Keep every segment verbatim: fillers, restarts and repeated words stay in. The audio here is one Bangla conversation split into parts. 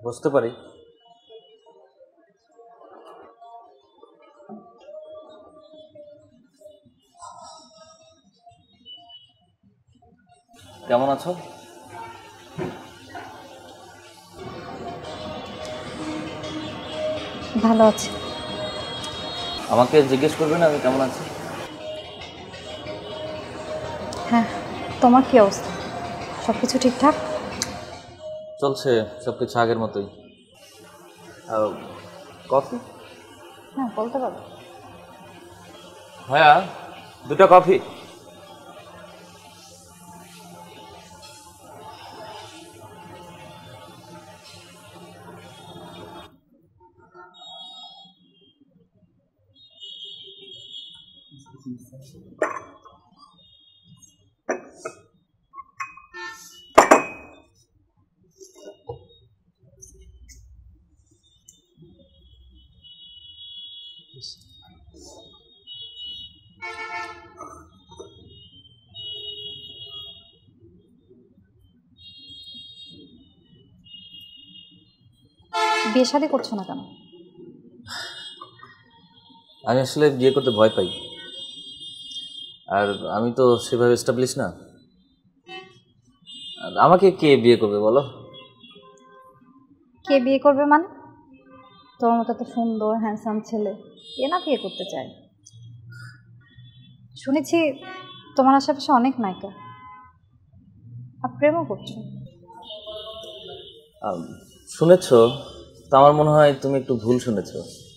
বুঝতে পারি। কেমন আছো? ভালো আছি। আমাকে জিজ্ঞেস করবে না আমি কেমন আছি? হ্যাঁ, তোমার কি অবস্থা? সব কিছু ঠিকঠাক চলছে, সব কিছু আগের মতোই। কফি? হ্যাঁ, বলতে পারো। হ্যাঁ, দুটো কফি। বিয়ে শাদী করছো না কেন? আমি আসলে বিয়ে করতে ভয় পাই, আর আমি তো সেভাবে এস্টাবলিশ না। আমাকে কে বিয়ে করবে বলো? কে বিয়ে করবে মানে? তোমার মতো তো সুন্দর হ্যান্ডসাম ছেলে কে না বিয়ে করতে চায়? শুনেছি তোমার আশেপাশে অনেক নায়িকা, আর প্রেমও করছো। শুনেছ তো? আমার মনে হয় তুমি একটু ভুল শুনেছ।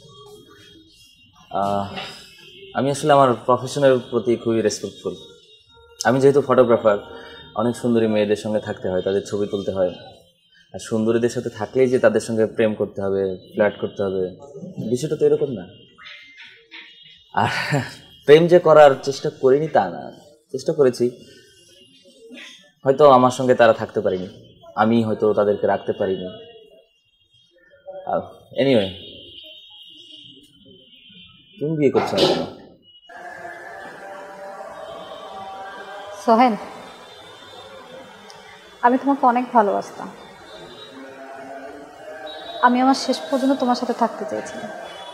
আমি আসলে আমার প্রফেশনের প্রতি খুবই রেসপেক্টফুল। আমি যেহেতু ফটোগ্রাফার, অনেক সুন্দরী মেয়েদের সঙ্গে থাকতে হয়, তাদের ছবি তুলতে হয়। আর সুন্দরীদের সাথে থাকলেই যে তাদের সঙ্গে প্রেম করতে হবে, ফ্লার্ট করতে হবে, বিষয়টা তো এরকম না। আর প্রেম যে করার চেষ্টা করিনি তা না, চেষ্টা করেছি। হয়তো আমার সঙ্গে তারা থাকতে পারিনি, আমি হয়তো তাদেরকে রাখতে পারিনি। এনিওয়ে, তুমি বিয়ে করছো না কেন? সোহেল, আমি তোমাকে অনেক ভালোবাসতাম। আমি আমার শেষ পর্যন্ত তোমার সাথে থাকতে চেয়েছিলাম।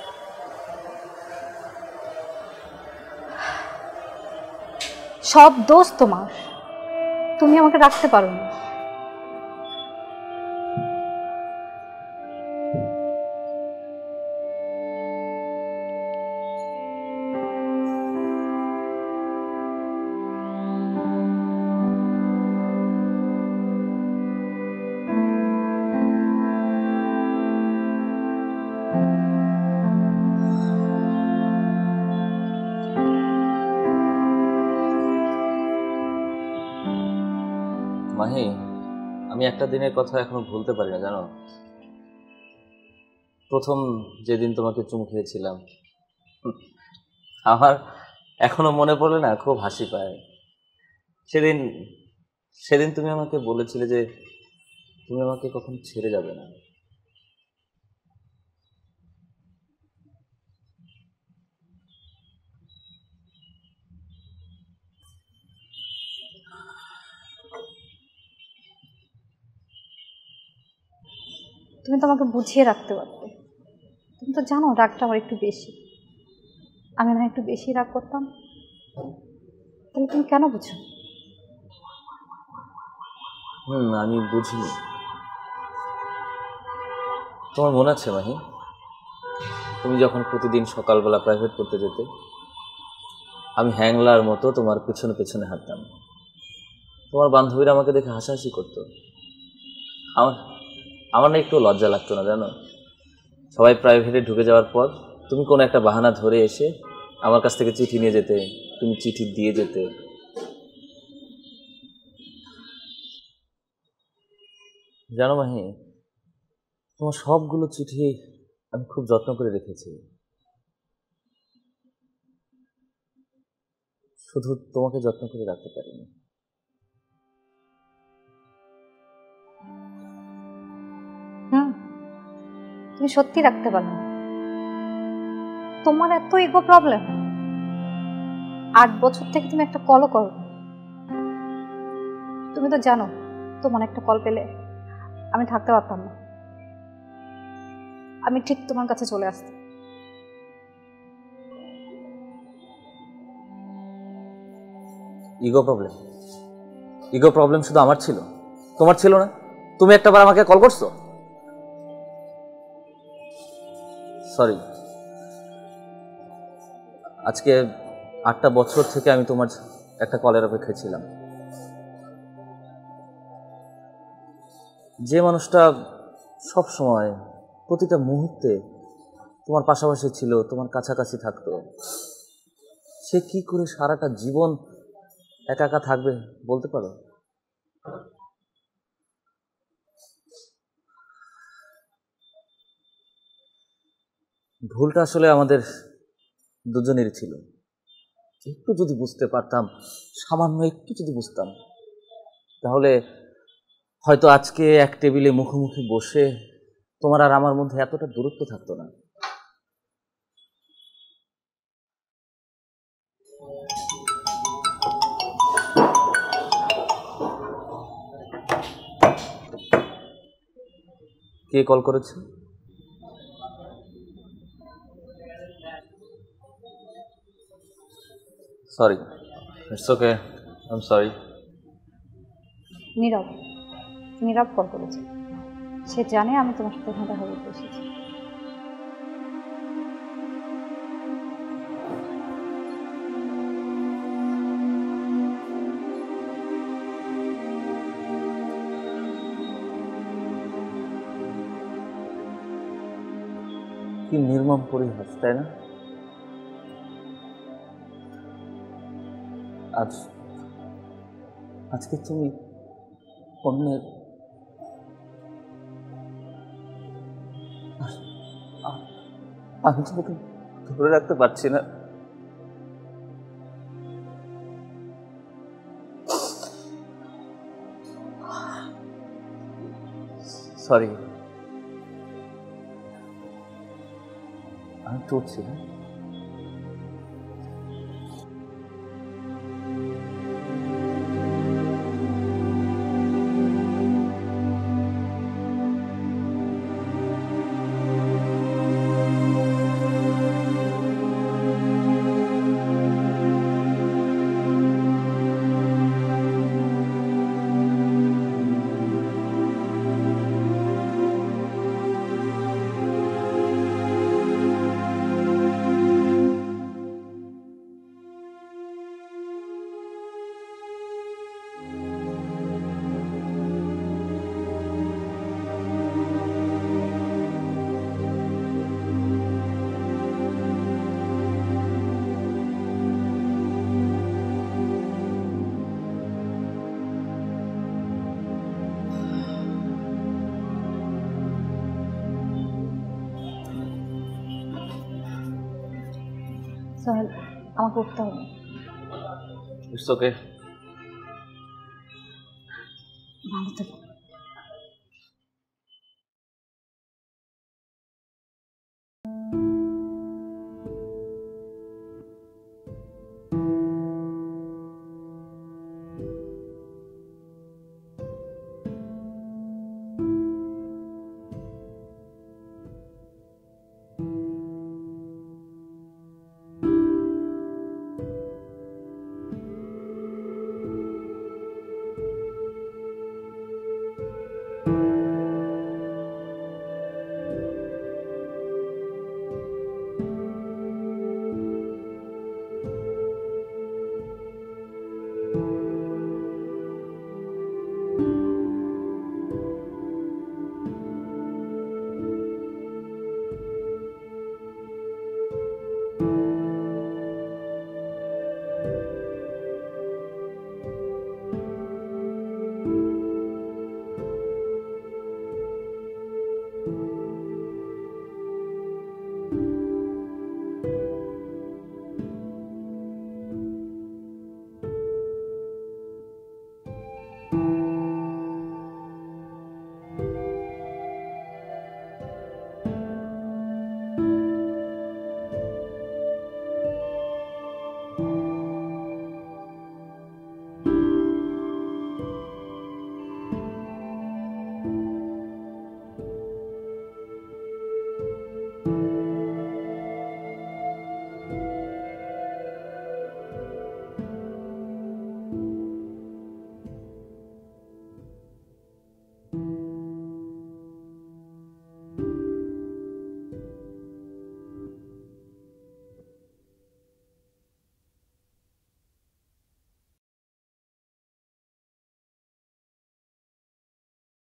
সব দোষ তোমার, তুমি আমাকে রাখতে পারো না। মাহি, আমি একটা দিনের কথা এখনো ভুলতে পারি না জানো। প্রথম যেদিন তোমাকে চুমু খেয়েছিলাম, আমার এখনো মনে পড়লে না খুব হাসি পায়। সেদিন সেদিন তুমি আমাকে বলেছিলে যে তুমি আমাকে কখনো ছেড়ে যাবে না। তুমি তো আমাকে বুঝিয়ে রাখতে পারতে। তুমি তো জানো রাগটা আমার একটু বেশি। আমি না একটু বেশি রাগ করতাম, তাহলে তুমি কেন বুঝো? হুম, আমি বুঝিনি। তোমার মনে আছে মাহি, তুমি যখন প্রতিদিন সকালবেলা প্রাইভেট পড়তে যেতে, আমি হ্যাংলার মতো তোমার পেছনে পেছনে হাঁটতাম। তোমার বান্ধবীরা আমাকে দেখে হাসাহাসি করতো। আমার আমার না একটু লজ্জা লাগতো না জানো। সবাই প্রাইভেটে ঢুকে যাওয়ার পর তুমি কোনো একটা বাহানা ধরে এসে আমার কাছ থেকে চিঠি নিয়ে যেতে, তুমি চিঠি দিয়ে যেতে। জানো মাহি, তোমার সবগুলো চিঠি আমি খুব যত্ন করে রেখেছি। শুধু তোমাকে যত্ন করে রাখতে পারিনি। হুম, তুমি সত্যি রাখতে পারো না। তোমার এত ইগো প্রবলেম। আট বছর থেকে তুমি একটা কলও করো। তুমি তো জানো তোমার একটা কল পেলে আমি থাকতে পারতাম না। আমি ঠিক তোমার কাছে চলে আসতাম। ইগো প্রবলেম ইগো প্রবলেম শুধু আমার ছিল, তোমার ছিল না? তুমি একটাবার আমাকে কল করছো? সরি, আজকে আটটা বছর থেকে আমি তোমার একটা কলের অপেক্ষায় ছিলাম। যে মানুষটা সব সময় প্রতিটা মুহূর্তে তোমার পাশাপাশি ছিল, তোমার কাছাকাছি থাকতো, সে কি করে সারাটা জীবন একা একা থাকবে বলতে পারো? ভুলটা আসলে আমাদের দুজনেরই ছিল। একটু যদি বুঝতে পারতাম, সামান্য একটু যদি বুঝতাম, তাহলে হয়তো আজকে এক টেবিলে মুখোমুখি বসে তোমার আর আমার মধ্যে এতটা দূরত্ব থাকতো না। কে কল করেছে? Sorry, it's okay, I am sorry. Nirab Nirab call করেছে। সে জানে আমি তোমার সাথে এখানে দেখা করতে এসেছি। কি নির্মম পরিহাস, তাই না? আজ আজকে তুমি অন্যের আমি তোমাকে ধরে রাখতে পারছি না। সরি, আমি চলছি না। সোহেল, আমাকে উঠতে হবে। It's okay. ভালো থেকো।